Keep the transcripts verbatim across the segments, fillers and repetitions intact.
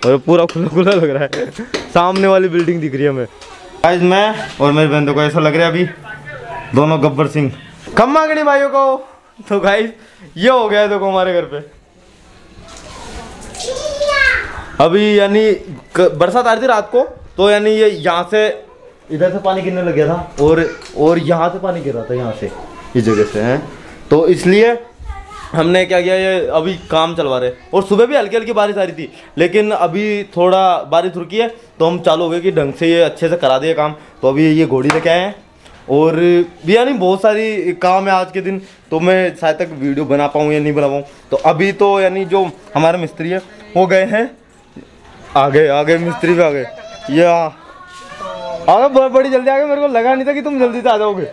और पूरा खुला खुला लग रहा है। सामने वाली बिल्डिंग दिख रही है हमें। गाइस मैं और मेरी बहन को ऐसा लग रहा है अभी दोनों गब्बर सिंह खम्मा गणी भाइयों को। तो गाइस ये हो गया है देखो हमारे घर पे अभी, यानी बरसात आ रही थी रात को, तो यानी ये यहाँ से इधर से पानी गिरने लग गया था और और यहाँ से पानी गिर रहा था, यहाँ से इस जगह से हैं। तो इसलिए हमने क्या किया, ये अभी काम चलवा रहे। और सुबह भी हल्की हल्की बारिश आ रही थी, लेकिन अभी थोड़ा बारिश रुकी है तो हम चालू हो गए कि ढंग से ये अच्छे से करा दिए काम। तो अभी ये घोड़ी लेके आए हैं और भी यानी बहुत सारी काम है आज के दिन, तो मैं शायद तक वीडियो बना पाऊँ या नहीं बना पाऊँ। तो अभी तो यानी जो हमारे मिस्त्री है वो गए हैं, आ गए आ गए मिस्त्री भी आ गए। ये आ गए बड़ी जल्दी आ गए, मेरे को लगा नहीं था कि तुम जल्दी से आ जाओगे।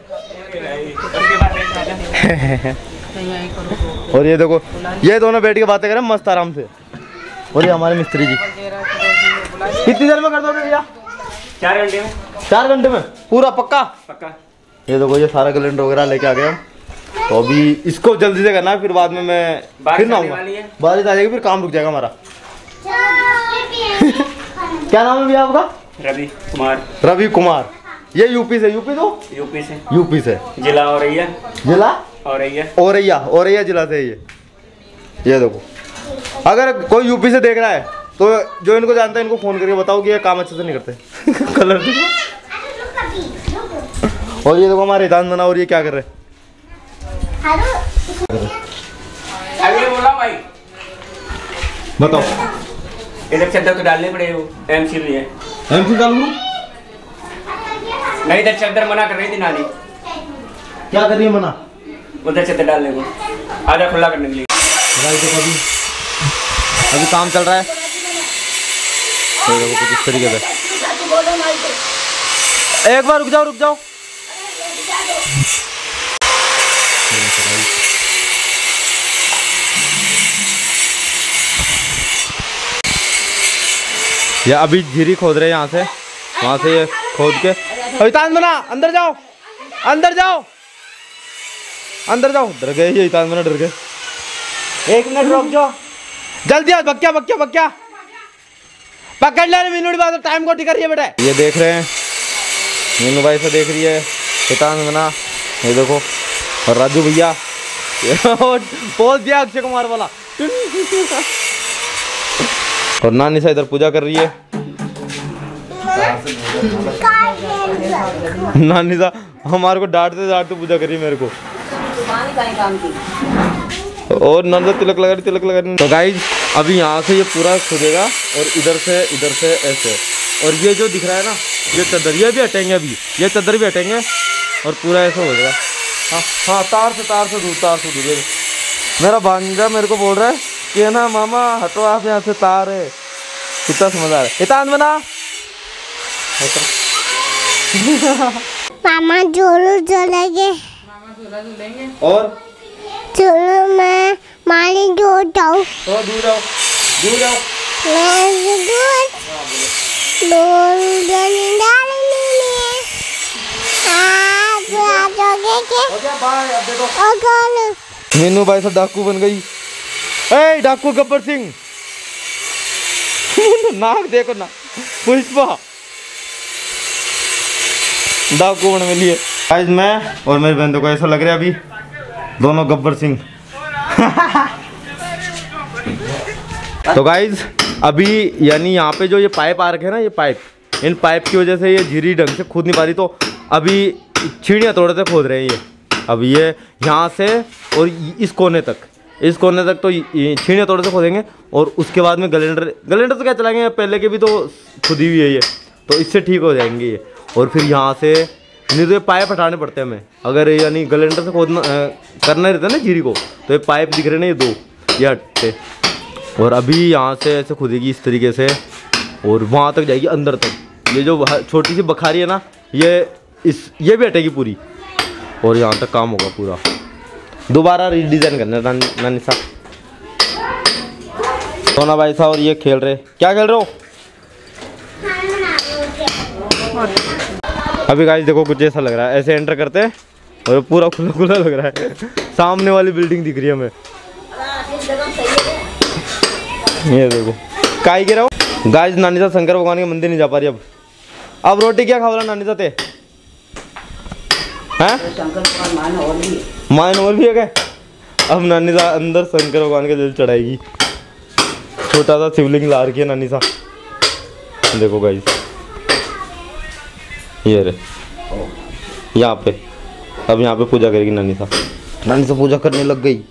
और ये देखो ये दोनों बैठ के बातें करें मस्त आराम से। और ये हमारे मिस्त्री जी कितनी देर में कर दोगे भैया? चार घंटे में। चार घंटे में पूरा पक्का? पक्का। ये देखो ये सारा कैलेंडर वगैरह लेके आ गए हम। तो अभी इसको जल्दी से करना है, फिर बाद में मैं फिर ना आऊँगा, बारिश आ जाएगी फिर काम रुक जाएगा हमारा। क्या नाम है भैया आपका? रवि कुमार। रवि कुमार। ये यूपी से? यूपी तो यूपी से। यूपी से जिला औरैया। जिला औरैया। औरैया औरैया जिला से ये। ये देखो अगर कोई यूपी से देख रहा है तो जो इनको जानता है इनको फोन करके बताओ कि ये काम अच्छे से नहीं करते। कलर और ये देखो हमारे दान बना। और ये क्या कर रहे अगले बोला भाई बताओ। इधर चद्दर तो डालने पड़े वो एमसी लिए। एमसी डाल दूं? नहीं इधर चद्दर मना कर रही थी नानी। क्या कर रही है मना? उधर चद्दर डालने को, आधा खुला करने के लिए। देखो अभी अभी काम चल रहा है। तो देखो कुछ इस तरीके से। एक बार रुक जाओ रुक जाओ। या अभी झीरी खोद रहे हैं यहाँ से, वहाँ से ये खोद के। अभी तान बना अंदर जाओ, अंदर जाओ, अंदर जाओ। डर गए ये तान बना, डर गए। एक मिनट रुक जाओ, जल्दी आओ। बक्या बक्या बक्या पकड़ ले मीनू बात, टाइम को टिकर रही है बेटा। ये देख रहे हैं मीनू भाई से देख रही है हितान बना। ये देखो और राजू भैया पोज दिया अक्षय कुमार वाला। और नानी सा इधर पूजा कर रही है। नानी सा हमारे को डांटते डांटते पूजा कर रही है मेरे को। और नंदा तिलक लगा रही तिलक लगा रही। तो गाइज अभी यहाँ से ये पूरा खुदेगा और इधर से इधर से ऐसे। और ये जो दिख रहा है ना ये चद्दर, ये भी हटेंगे अभी, ये चद्दर भी हटेंगे और पूरा ऐसा हो जाएगा। हाँ हाँ तार से तार से दूर तार से दूर। मेरा भांजा मेरे को बोल रहा है कि ना मामा हटो आप यहाँ से, तार है। कितना समझदार है इतान बना। मामा झूलू झूलेंगे। मामा झूला झूलेंगे और चलो मैं माली दूर जाऊँ। तो दूर जाओ दूर जाओ। मैं दूर दूर जाने डालने में आप आप लोगे के? हो गया बाय। अब देखो और कौन? मीनू भाई सब डाकू बन गई। ए डाकू गब्बर सिंह। नाक देखो ना पुष्पा डाकू बन में लिए। आज मैं और मेरी बहन को ऐसा लग रहा है अभी दोनों गब्बर सिंह। तो गाइज अभी यानी यहाँ पे जो ये पाइप आ रखे हैं ना, ये पाइप, इन पाइप की वजह से ये झीरी ढंग से खोद नहीं पा रही। तो अभी छीड़ियाँ तोड़े से खोद रहे हैं ये। अब ये यहाँ से और इस कोने तक, इस कोने तक तो छीड़ियाँ तोड़े से खोदेंगे। और उसके बाद में गलेंडर गलेंडर तो क्या चलाएंगे, पहले के भी तो खुदी हुई है ये, तो इससे ठीक हो जाएंगे ये। और फिर यहाँ से नहीं तो ये पाइप हटाने पड़ते हैं हमें, अगर यानी गलेंडर से खोदना करना रहता है ना झीरी को। तो ये पाइप दिख रहे ना ये दो, ये हटते। और अभी यहाँ से ऐसे खुदेगी इस तरीके से और वहाँ तक जाएगी अंदर तक। ये जो छोटी सी बखारी है ना ये इस ये भी हटेगी पूरी और यहाँ तक काम होगा पूरा। दोबारा रीडिज़ाइन करना है नानी साहब। सोना भाई साहब और ये खेल रहे, क्या खेल रहे हो? अभी गाइस देखो कुछ ऐसा लग रहा है, ऐसे एंटर करते हैं और पूरा खुला खुला लग रहा है। सामने वाली बिल्डिंग दिख रही है हमें। ये देखो काई गिरा हो। गाइस नानी सा शंकर भगवान के मंदिर नहीं जा पा रही अब। अब रोटी क्या खाओला नानी सा ते हैं? मान और भी है क्या? अब नानी सा अंदर शंकर भगवान के जल चढ़ाएगी। छोटा सा शिवलिंग ला रखी है नानी सा। देखो गाइस ये रे यहाँ पे। अब यहाँ पे पूजा करेगी नानी सा। नानी सा पूजा करने लग गई।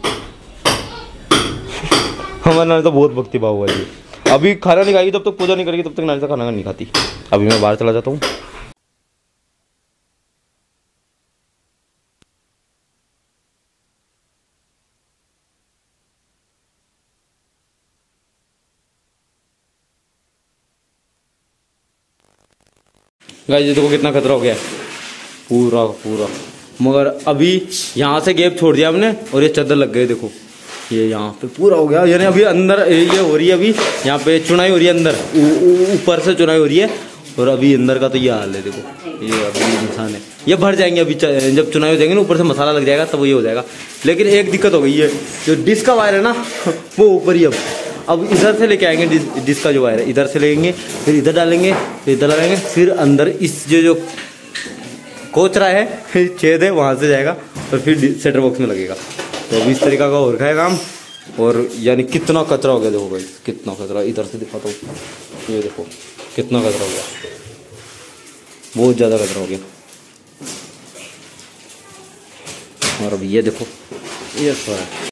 हमारे नानी सा बहुत भक्ति भाव वाली है। अभी खाना नहीं खाएगी जब तक पूजा नहीं करेगी तब तक नानी सा खाना नहीं खाती। अभी मैं बाहर चला जाता हूँ। गाइस ये देखो कितना खतरा हो गया है पूरा पूरा। मगर अभी यहाँ से गैप छोड़ दिया हमने और ये चादर लग गए। देखो ये यहाँ पे पूरा हो गया। यानी अभी अंदर ये हो रही है। अभी यहाँ पे चुनाई हो रही है अंदर, ऊपर से चुनाई हो रही है और अभी अंदर का तो ये हाल है। देखो ये अभी इंसान है। ये भर जाएंगे अभी जब चुनाई हो जाएंगे ना, ऊपर से मसाला लग जाएगा तब ये हो जाएगा। लेकिन एक दिक्कत हो गई है, जो डिश का वायर है ना वो ऊपर ही। अब अब इधर से लेके आएंगे डिश, डिश का जो वायर है इधर से लेंगे, फिर इधर डालेंगे, फिर इधर लगाएंगे, फिर अंदर इस जो जो कोचरा है छेद है वहाँ से जाएगा और फिर सेटर बॉक्स में लगेगा। तो अभी इस तरीका का हो रखा है काम। और यानी कितना कचरा हो गया देखो भाई, कितना कचरा। इधर से दिखाता हूँ, ये देखो कितना कचरा हो गया, बहुत ज़्यादा कचरा हो गया। और अब ये देखो ये सारा